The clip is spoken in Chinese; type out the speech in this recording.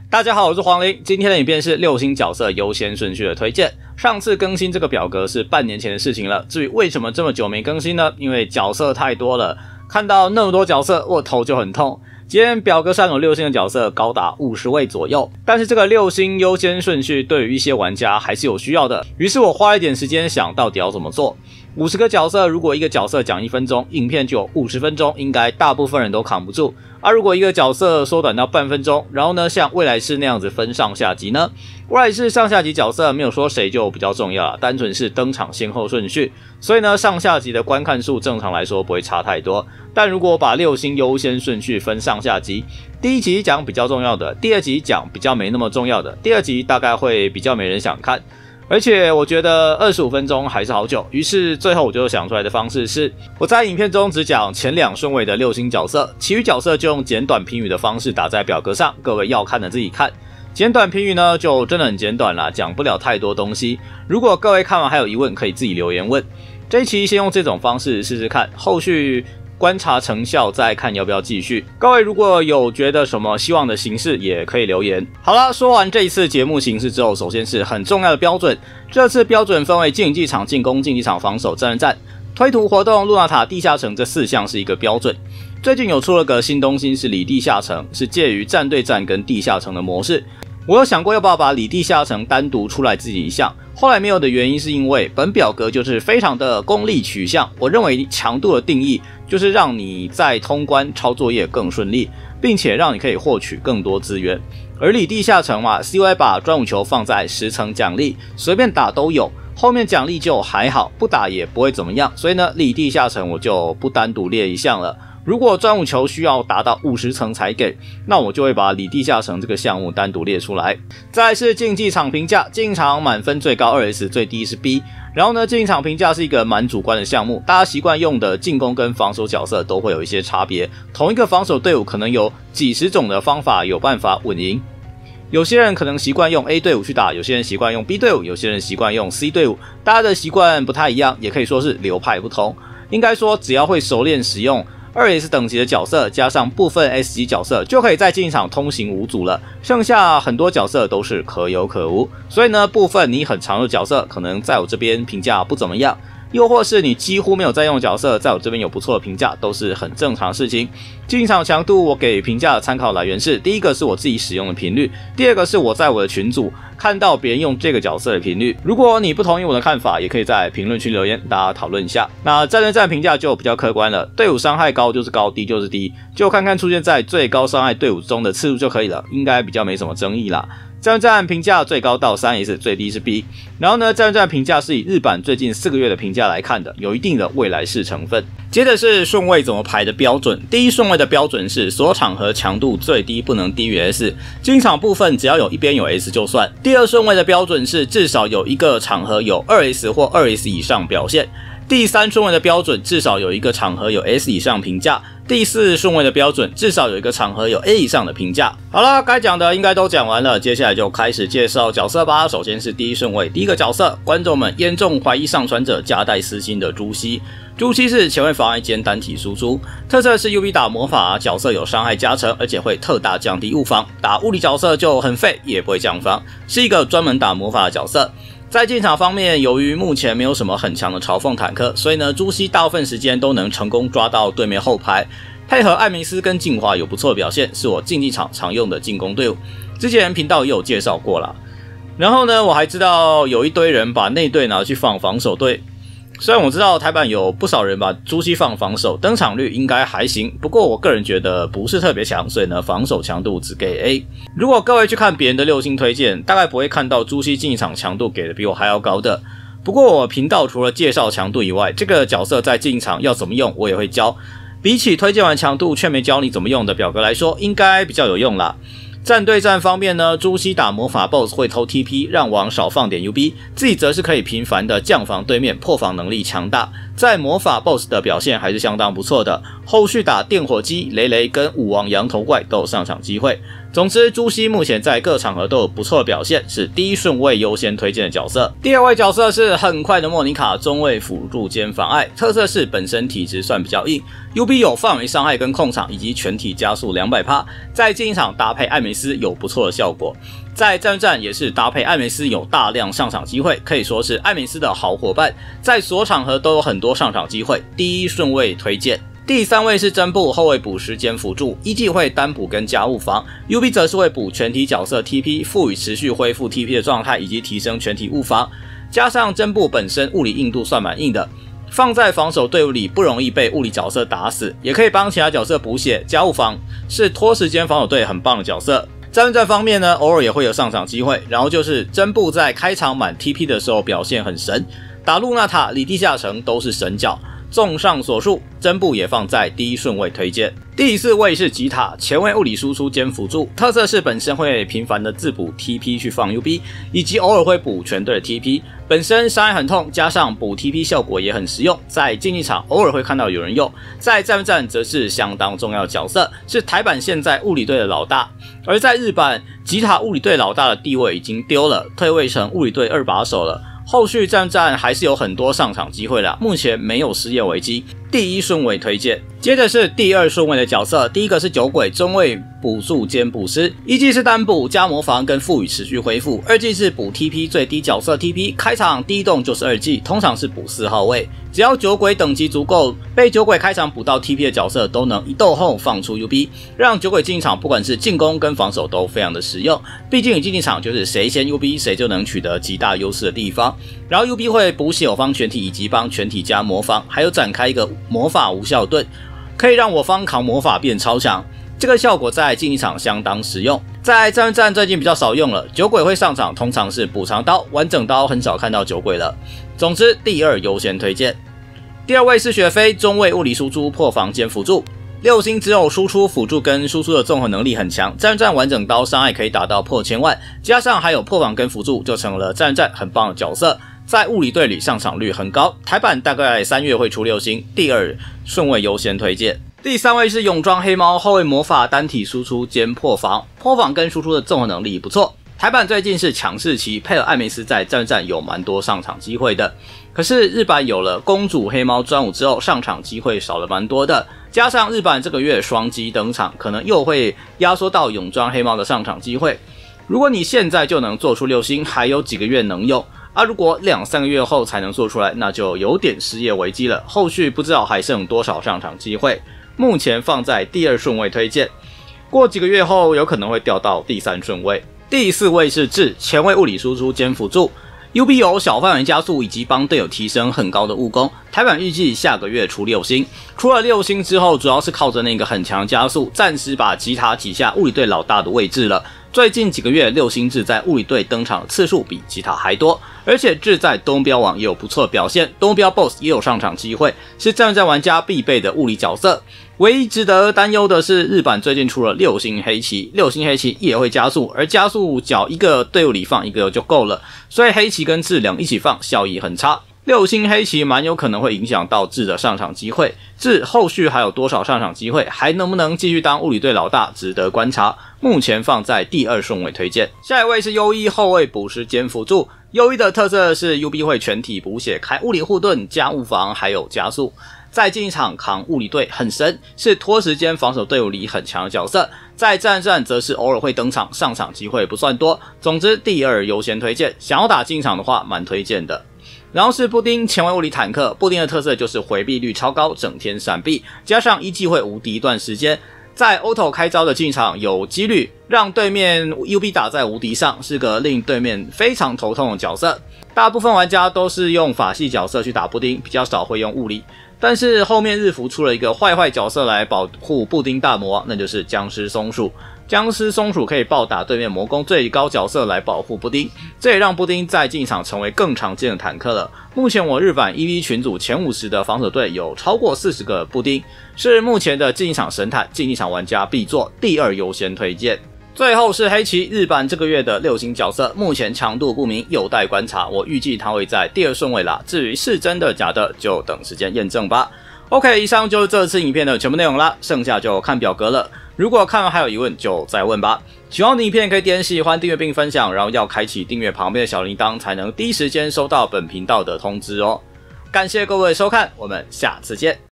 大家好，我是黄林。今天的影片是6星角色优先顺序的推荐。上次更新这个表格是半年前的事情了。至于为什么这么久没更新呢？因为角色太多了，看到那么多角色，我头就很痛。今天表格上有6星的角色高达50位左右，但是这个6星优先顺序对于一些玩家还是有需要的。于是我花了一点时间想到底要怎么做。50个角色，如果一个角色讲1分钟，影片就有50分钟，应该大部分人都扛不住。如果一个角色缩短到半分钟，然后呢，像未来式那样子分上下集呢？未来式上下集角色没有说谁就比较重要了，单纯是登场先后顺序，所以呢，上下集的观看数正常来说不会差太多。但如果把6星优先顺序分上下集，第一集讲比较重要的，第二集讲比较没那么重要的，第二集大概会比较没人想看。而且我觉得25分钟还是好久，于是最后我就想出来的方式是，我在影片中只讲前2顺位的6星角色，其余角色就用简短评语的方式打在表格上，各位要看的自己看。简短评语呢，就真的很简短啦，讲不了太多东西。如果各位看完还有疑问，可以自己留言问。这一期先用这种方式试试看，后续观察成效再看要不要继续。各位如果有觉得什么希望的形式，也可以留言。好了，说完这一次节目形式之后，首先是很重要的标准。这次标准分为竞技场进攻、竞技场防守、真人战、推图活动、露娜塔、地下城这4项是一个标准。最近有出了个新东西，是里地下城，是介于战对战跟地下城的模式。我有想过要不要把里地下城单独出来自己一项，后来没有的原因是因为本表格就是非常的功利取向。我认为强度的定义就是让你在通关抄作业更顺利，并且让你可以获取更多资源。而里地下城嘛 ，CY 把专武球放在10层奖励，随便打都有，后面奖励就还好，不打也不会怎么样。所以呢，里地下城我就不单独列一项了。如果专武球需要达到50层才给，那我就会把里地下城这个项目单独列出来。再来是竞技场评价，竞技场满分最高 2S， 最低是 B。然后呢，竞技场评价是一个蛮主观的项目，大家习惯用的进攻跟防守角色都会有一些差别。同一个防守队伍可能有几十种的方法有办法稳赢。有些人可能习惯用 A 队伍去打，有些人习惯用 B 队伍，有些人习惯用 C 队伍，大家的习惯不太一样，也可以说是流派不同。应该说，只要会熟练使用2S 等级的角色，加上部分 S 级角色，就可以在竞技场通行无阻了。剩下很多角色都是可有可无，所以呢，部分你很常用的角色，可能在我这边评价不怎么样。又或是你几乎没有在用的角色，在我这边有不错的评价，都是很正常的事情。竞技场强度我给评价的参考来源是：第一个是我自己使用的频率，第二个是我在我的群组看到别人用这个角色的频率。如果你不同意我的看法，也可以在评论区留言，大家讨论一下。那战对战评价就比较客观了，队伍伤害高就是高，低就是低，就看看出现在最高伤害队伍中的次数就可以了，应该比较没什么争议啦。战对战评价最高到 3S， 最低是 B。然后呢，战对战评价是以日版最近4个月的评价来看的，有一定的未来式成分。接着是顺位怎么排的标准。第一顺位的标准是所有场合强度最低不能低于 S， 竞技场部分只要有一边有 S 就算。第二顺位的标准是至少有一个场合有 2S 或 2S 以上表现。第3顺位的标准至少有一个场合有 S 以上评价。第4顺位的标准至少有一个场合有 A 以上的评价。好了，该讲的应该都讲完了，接下来就开始介绍角色吧。首先是第1顺位，第一个角色，观众们严重怀疑上传者夹带私心的朱熹。朱熹是前卫妨碍兼单体输出，特色是 UB 打魔法角色有伤害加成，而且会特大降低物防，打物理角色就很废，也不会降防，是一个专门打魔法的角色。在进场方面，由于目前没有什么很强的嘲讽坦克，所以呢，朱熹大部分时间都能成功抓到对面后排，配合艾明斯跟镜花有不错的表现，是我竞技场常用的进攻队伍。之前频道也有介绍过啦。然后呢，我还知道有一堆人把内队拿去放防守队。虽然我知道台版有不少人把朱熹放防守，登场率应该还行，不过我个人觉得不是特别强，所以呢，防守强度只给 A。如果各位去看别人的6星推荐，大概不会看到朱熹竞技场强度给的比我还要高的。不过我频道除了介绍强度以外，这个角色在竞技场要怎么用，我也会教。比起推荐完强度却没教你怎么用的表格来说，应该比较有用啦。战对战方面呢，朱熹打魔法 BOSS 会偷 TP， 让王少放点 UB， 自己则是可以频繁的降防对面，破防能力强大。 在魔法 BOSS 的表现还是相当不错的，后续打电火鸡、雷雷跟武王羊头怪都有上场机会。总之，朱熹目前在各场合都有不错的表现，是第一顺位优先推荐的角色。第二位角色是很快的莫妮卡，中位辅助兼妨碍，特色是本身体质算比较硬 ，UB 有范围伤害跟控场以及全体加速200%，在竞技场搭配艾梅斯有不错的效果。在战战也是搭配艾梅斯有大量上场机会，可以说是艾梅斯的好伙伴，在所有场合都有很多上场机会，第一顺位推荐。第3位是真布后卫补时间辅助，一季会单补跟加物防 ，UB 则是会补全体角色 TP， 赋予持续恢复 TP 的状态以及提升全体物防，加上真布本身物理硬度算蛮硬的，放在防守队伍里不容易被物理角色打死，也可以帮其他角色补血加物防，是拖时间防守队很棒的角色。战战方面呢，偶尔也会有上场机会，然后就是真布在开场满 TP 的时候表现很神，打露娜塔、里地下城都是神角。综上所述，真布也放在第一顺位推荐。第4位是吉塔，前卫物理输出兼辅助，特色是本身会频繁的自补 TP 去放 UB， 以及偶尔会补全队的 TP， 本身伤害很痛，加上补 TP 效果也很实用，在竞技场偶尔会看到有人用。在战战则是相当重要的角色，是台版现在物理队的老大，而在日版吉塔物理队老大的地位已经丢了，退位成物理队2把手了。后续战战还是有很多上场机会啦，目前没有失业危机，第一顺位推荐。接着是第2顺位的角色，第一个是酒鬼，中位补助兼补师，一季是单补加魔防跟赋予持续恢复，二季是补 TP 最低角色 TP， 开场第一动就是二季，通常是补4号位，只要酒鬼等级足够，被酒鬼开场补到 TP 的角色都能一斗后放出 UB， 让酒鬼竞技场不管是进攻跟防守都非常的实用，毕竟竞技场就是谁先 UB 谁就能取得极大优势的地方。然后 UB 会补血我方全体以及帮全体加魔防，还有展开一个魔法无效盾，可以让我方扛魔法变超强，这个效果在竞技场相当实用。在战战最近比较少用了，酒鬼会上场通常是补偿刀，完整刀很少看到酒鬼了。总之第2优先推荐。第2位是雪飞，中位物理输出破防兼辅助，6星只有输出辅助跟输出的综合能力很强，战战完整刀伤害可以达到破1000万，加上还有破防跟辅助，就成了战战很棒的角色，在物理队里上场率很高，台版大概3月会出6星，第2顺位优先推荐。第3位是泳装黑猫，后卫魔法单体输出兼破防，破防跟输出的综合能力不错，台版最近是强势期，配合艾梅斯在战战有蛮多上场机会的。可是日版有了公主黑猫专武之后，上场机会少了蛮多的，加上日版这个月双击登场，可能又会压缩到泳装黑猫的上场机会。如果你现在就能做出6星，还有几个月能用啊，如果2-3个月后才能做出来，那就有点失业危机了，后续不知道还剩多少上场机会，目前放在第2顺位推荐，过几个月后有可能会掉到第3顺位。第4位是智，前卫物理输出兼辅助，UB 有小范围加速以及帮队友提升很高的物攻，台版预计下个月出6星，出了6星之后，主要是靠着那个很强加速，暂时把吉塔挤下物理队老大的位置了。最近几个月6星智在物理队登场的次数比吉塔还多，而且智在东标网也有不错的表现，东标 BOSS 也有上场机会，是战战玩家必备的物理角色。唯一值得担忧的是，日版最近出了6星黑旗，6星黑旗也会加速，而加速角一个队伍里放一个就够了，所以黑旗跟智两一起放效益很差。6星黑旗蛮有可能会影响到智的上场机会，智后续还有多少上场机会，还能不能继续当物理队老大，值得观察。目前放在第2顺位推荐。下一位是优一后卫补时兼辅助，优一的特色是 UB 会全体补血，开物理护盾、加物防还有加速，在竞技场扛物理队很神，是拖时间防守队伍里很强的角色。在战战则是偶尔会登场，上场机会不算多。总之第2优先推荐，想要打竞技场的话蛮推荐的。然后是布丁，前卫物理坦克，布丁的特色就是回避率超高，整天闪避，加上一季会无敌一段时间，在 auto 开招的进场有几率让对面 UB 打在无敌上，是个令对面非常头痛的角色。大部分玩家都是用法系角色去打布丁，比较少会用物理。但是后面日服出了一个坏角色来保护布丁大魔王，那就是僵尸松鼠。僵尸松鼠可以暴打对面魔攻最高角色来保护布丁，这也让布丁在竞技场成为更常见的坦克了。目前我日版 EV 群组前50的防守队有超过40个布丁，是目前的竞技场神坦，竞技场玩家必做，第2优先推荐。 最后是黑棋，日版这个月的6星角色，目前强度不明，有待观察。我预计它会在第2顺位啦。至于是真的假的，就等时间验证吧。OK， 以上就是这次影片的全部内容啦，剩下就看表格了。如果看完还有疑问，就再问吧。喜欢我的影片可以点喜欢、订阅并分享，然后要开启订阅旁边的小铃铛，才能第一时间收到本频道的通知哦。感谢各位收看，我们下次见。